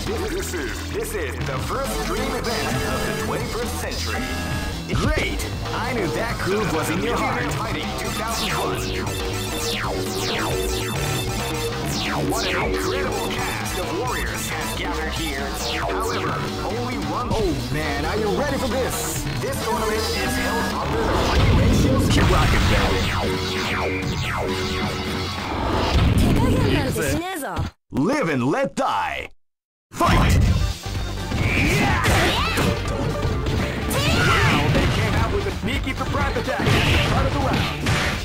This is the first dream event of the 21st century. Great! I knew that groove was in your heart. Fighting 2001. What an incredible cast of warriors has gathered here. However, only one. Oh man, are you ready for this? This tournament is held under the free ratios. Keep rocking, baby. Live and let die. Fight! Yeah! Wow, they came out with a sneaky surprise attack at the start of the round.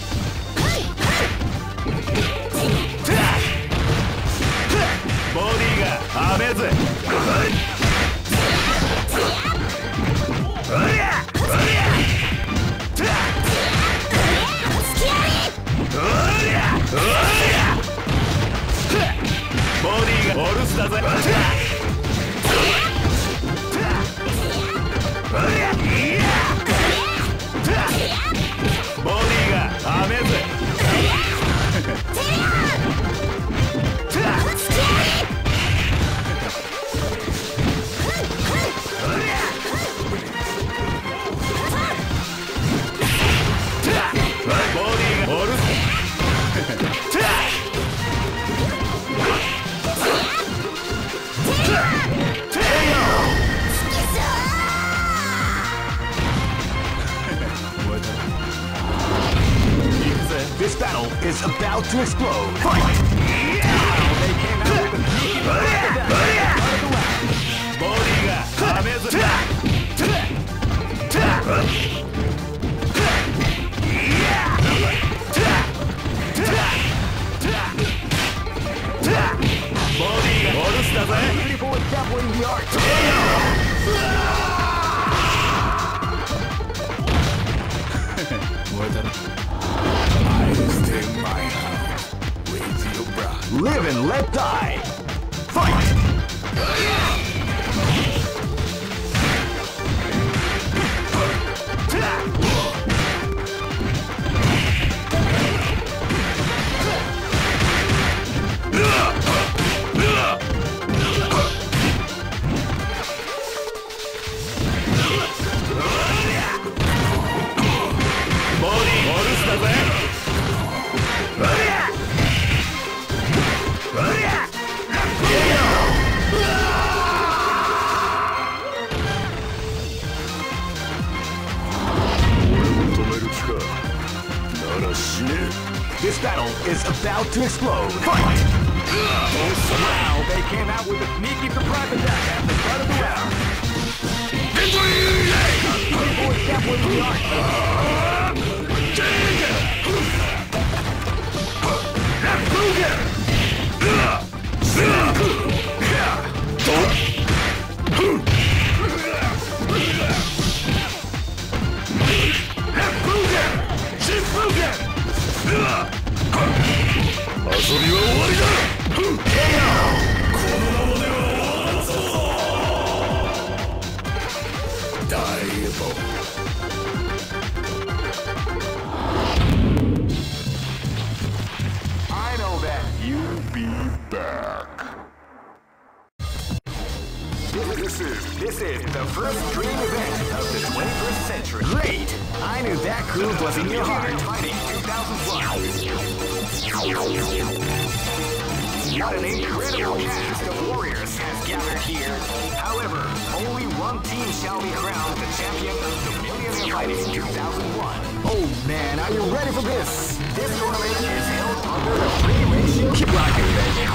Body ga amazing. Body ga orusu daぜ。ボディがアメーズ。This battle is about to explode. Fight! Wow, they came out with a sneaky body ga amazing. Body ga orusu daぜ。Beautiful example in the art. Live and let die. Fight! This battle is about to explode. Fight! Wow, they came out with a sneaky surprise attack at the start of the round. Beautiful example in the art. I know that you'll be back. This is the first dream event of the 21st century. Great! I knew that groove was in your heart. Fighting 2001. What an incredible cast of warriors has gathered here. However, only one team shall be crowned the champion of the Millionaire Fighting 2001. Oh man, are you ready for this? This tournament is held under the free ratio. Keep rocking, baby.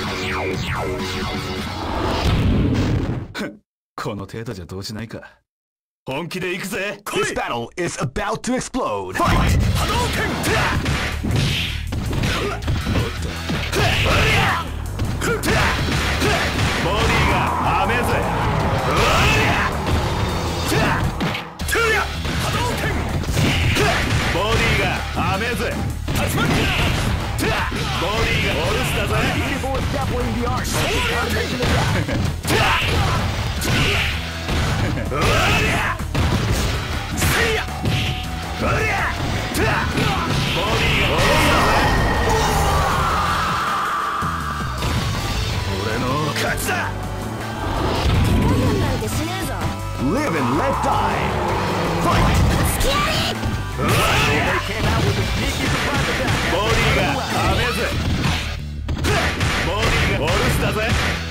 この程度じゃ動じないか。本気で行くぜ。This battle is about to explode. Fight! 波動拳。ボディがアメーズ。ボディがアメーズ。ボディがオルスだぜ。俺の勝ちだ。 Live and let die. Fight! They came out with a sneaky surprise attack. ボディがダメぜ。ボディがボルスだぜ。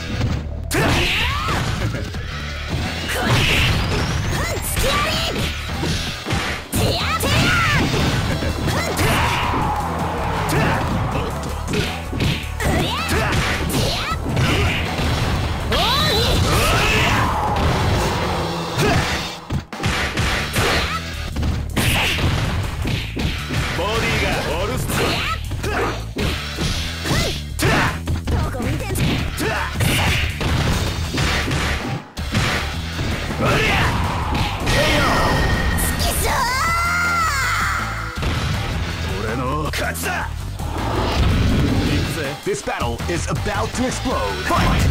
This battle is about to explode. Fight!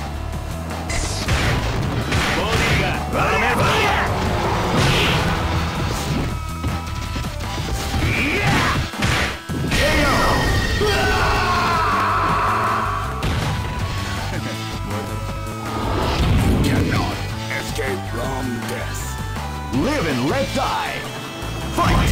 You cannot escape from death. Live and let die. Fight!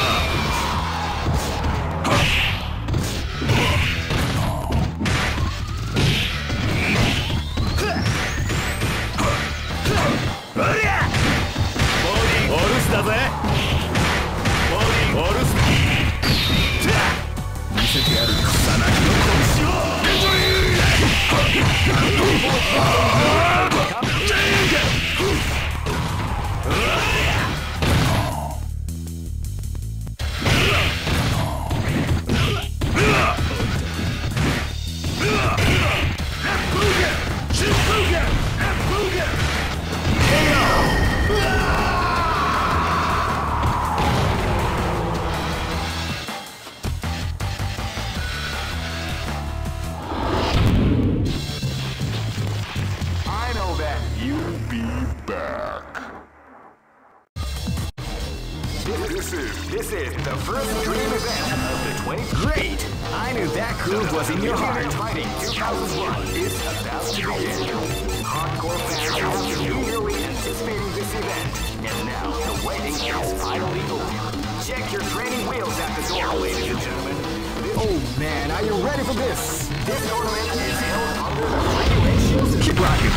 This is the first dream event of the 20th. Great! I knew that groove was in your heart. Fighting 2001 is about to begin. Hardcore fans have been eagerly anticipating this event, and now the waiting is finally over. Check your training wheels at the door, ladies and gentlemen. Oh man, are you ready for this? This tournament is held under the regulations. Keep rocking,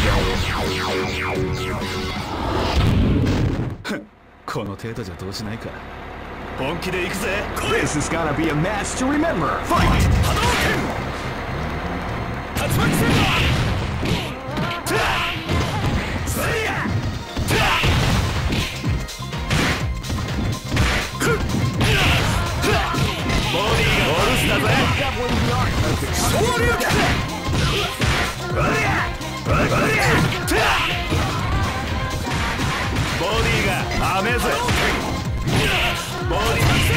Joe. この程度じゃどうしないか。本気で行くぜ。 This is gonna be a match to remember. Fight! 波動拳。竜巻旋風。スリア。ボディがボルスだぜ。昇竜拳。ボディがダメぜ。ボディ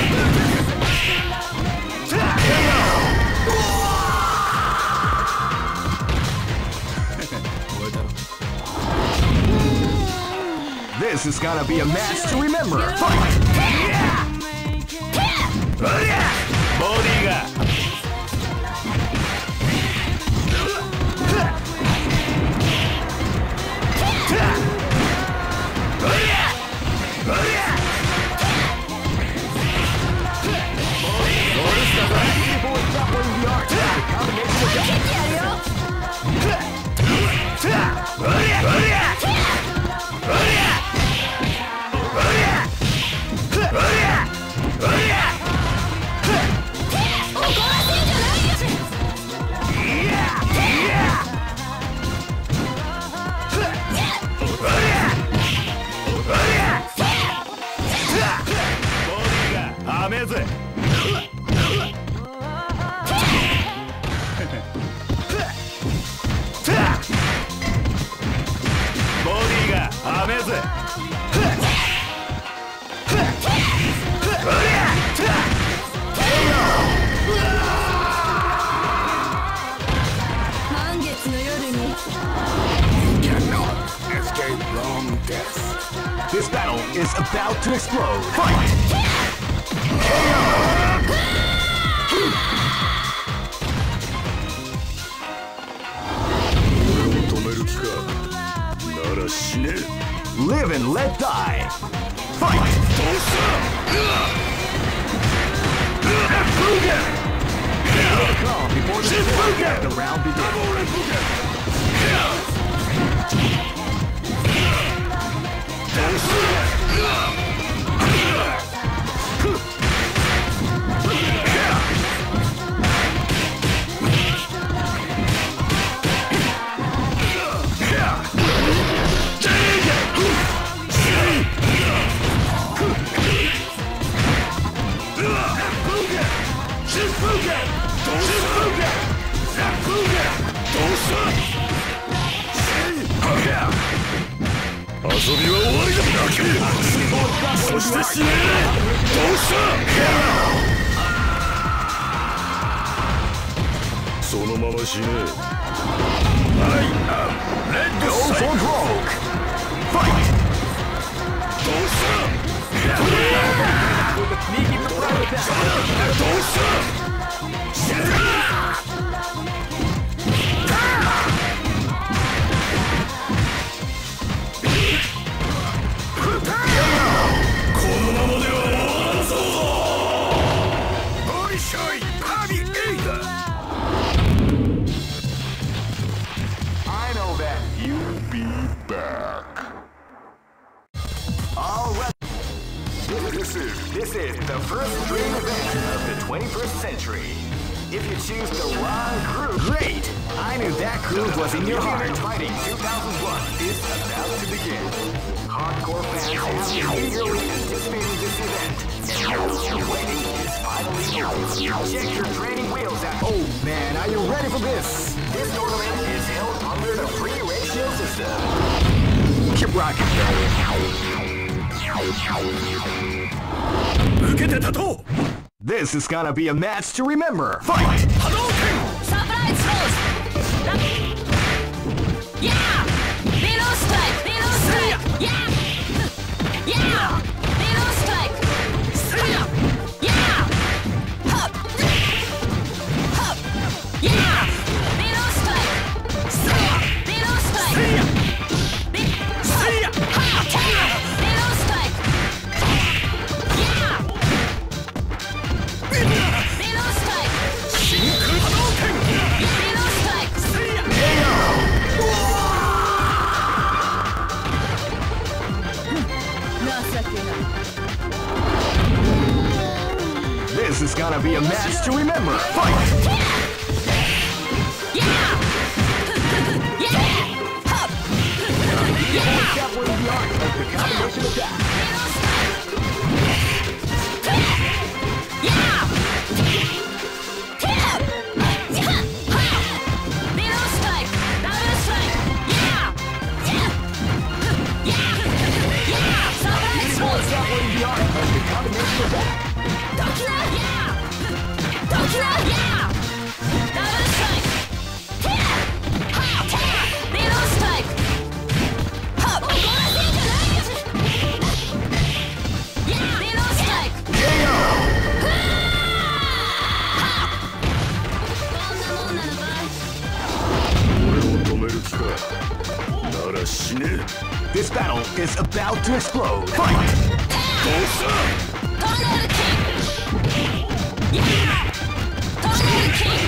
This is gonna be a match to remember. Fight! ボディがダメぜ。ボディがダメぜ。 満月の夜に You cannot escape from death. This battle is about to explode. Fight! 俺を止める気か。なら死ね。 Live and let die. Fight! Calm before the round begins. 遊びは終わりだ。そして死ね。どうした。そのまま死ね。I am Red Cyclone. Fight. どうした。どうした。死ね。 This is the first dream event of the 21st century. If you choose the wrong groove, great! I knew that groove was in your heart. Fighting 2001 is about to begin. Hardcore fans have been eagerly anticipating this event, and all waiting is finally over. Check your training wheels out. Oh man, are you ready for this? This tournament is held under the free ratio system. Keep rocking, This is gonna be a match to remember. Fight! Surprise throws! Yeah! Below strike! Below strike! Yeah! Yeah! Below strike! Yeah! Hop! Hop! Yeah! Below strike! Below strike! Below strike! Yeah! Below strike! Below strike! This is gonna be a match to remember. Fight! Yeah! Yeah! Hop! Yeah! This battle is about to explode. Fight! Tornado King! Yeah! Tornado King!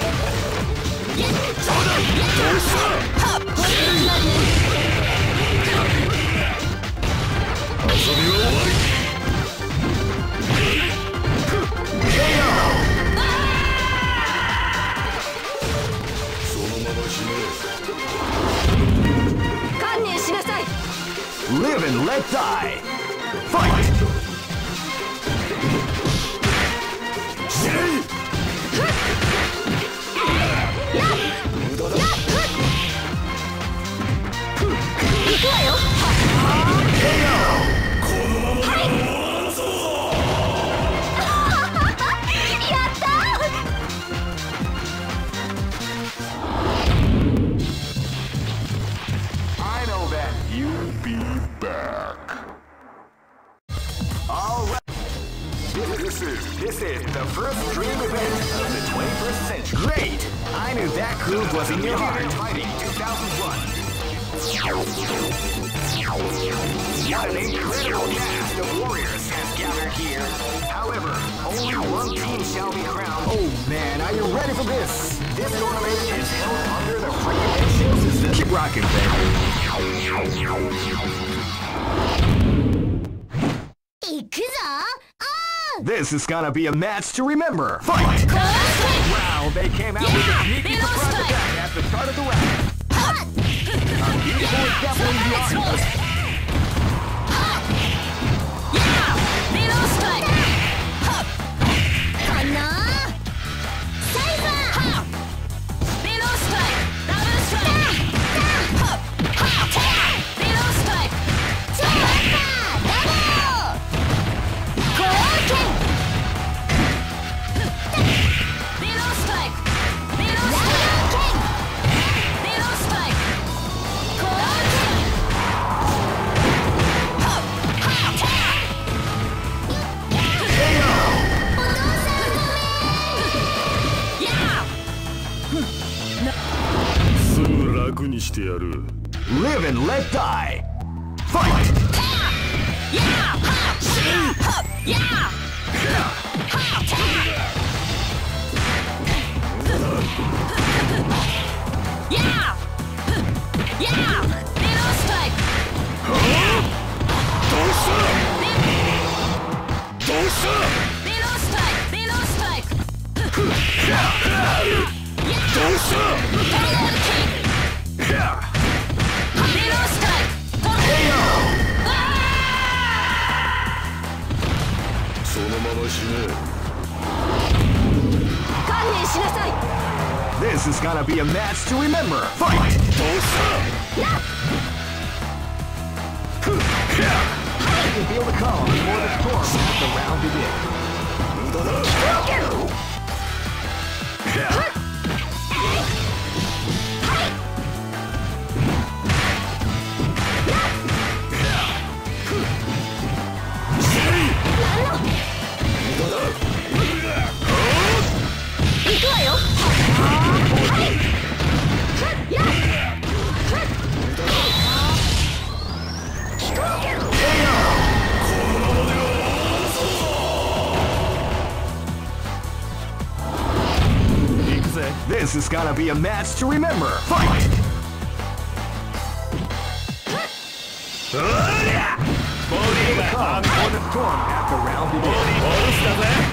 Yeah! Hop! Live and let die. Fight! This is the first dream event of the 21st century. Great! I knew that groove was in your heart. Fighting 2001. What an incredible cast of warriors has gathered here. However, only one team shall be crowned. Oh man, are you ready for this? This tournament is held under the free shield system. Keep rocking, baby. This is gonna be a match to remember. Fight! Wow, they came out with a sneaky surprise attack at the start of the round. A beautiful and definitely beyond. Live and let die. Fight! This is gonna be a match to remember. Fight! You can feel the calm before the storm as the round begins. This is gonna be a match to remember. Fight! Calm before the storm as the round begins.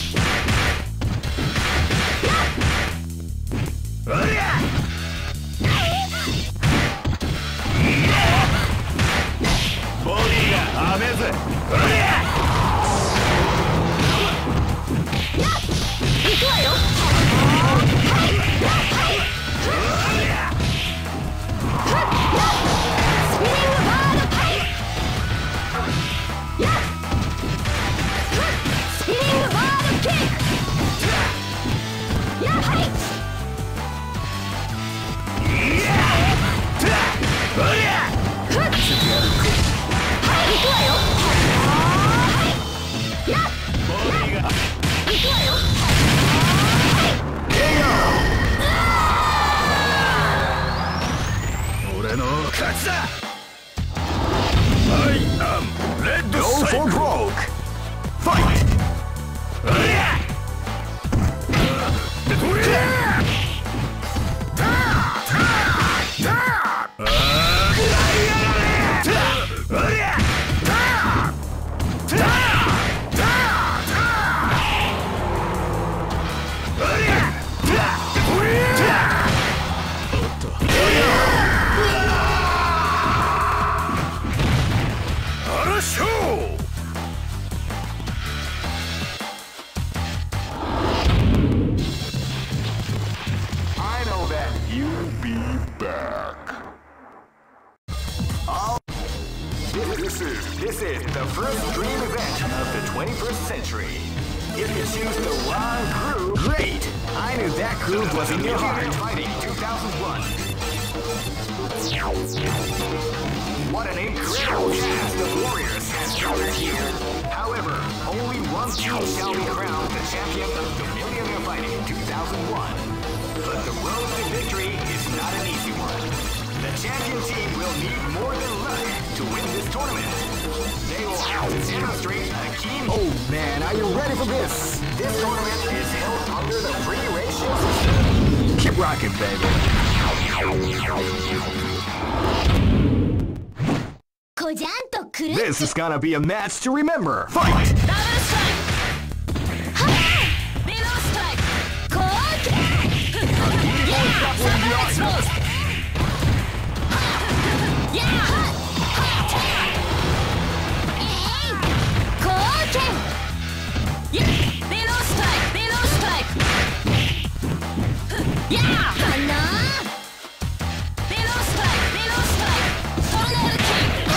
Go for broke! Fight! This is the first dream event of the 21st century. If you choose the wrong groove, great! I knew that groove was in your heart. Fighting 2001. What an incredible cast of warriors has gathered here. However, only one team shall be crowned the champion of the Millionaire Fighting 2001. But the road to victory is not an easy one. The champion team will need more than luck to win this tournament. They will have to demonstrate a keen... Oh man, are you ready for this? This tournament is held under the free ratio system. Keep rocking, baby. こじゃんとくるっ This is gonna be a match to remember. Fight! ダブルストライクはっベロストライクコーケーサプライズローズやーはっコーケーベロストライクベロストライクやーはなベロストライクベロストライクトルネードキング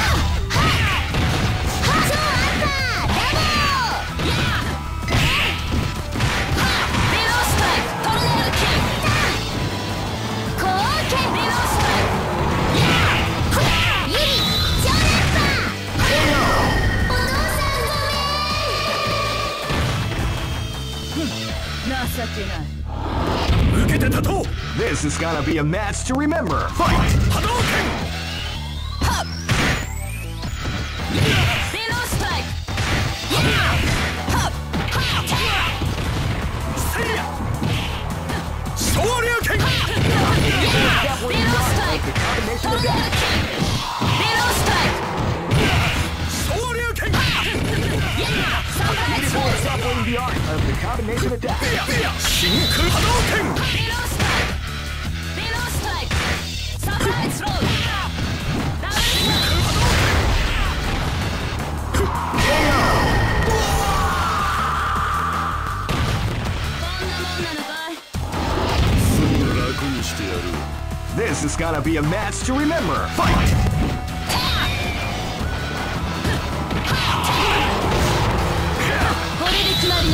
受けて立とう This is gonna be a match to remember. Fight! 波動拳ベロストライクせいや昇竜拳ベロストライクトルネードキングベロストライク昇竜拳サプライズローズ Separating the art of the combination attack. 真空波動拳ベロストライクベロストライクサプライズローズダブルストライクこんなもんなのかいすぐ楽にしてやる This is gonna be a match to remember. Fight! これで決まりね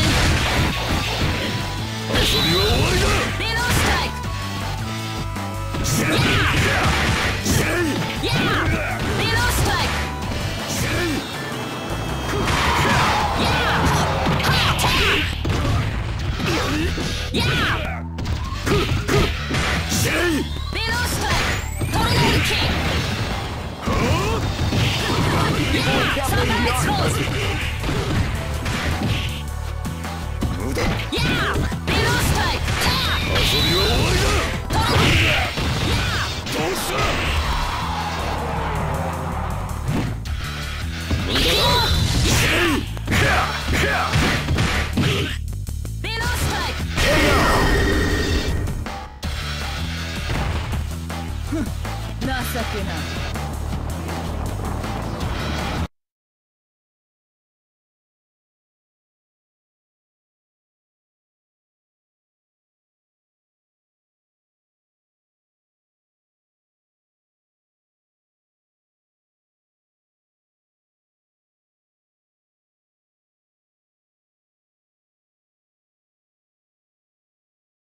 遊びは終わりだベロストライクベロストライクベロストライクトルネードキングサプライズローズ無駄ベロストライク遊びは終わりだトルネーどうしたベロストライク情けない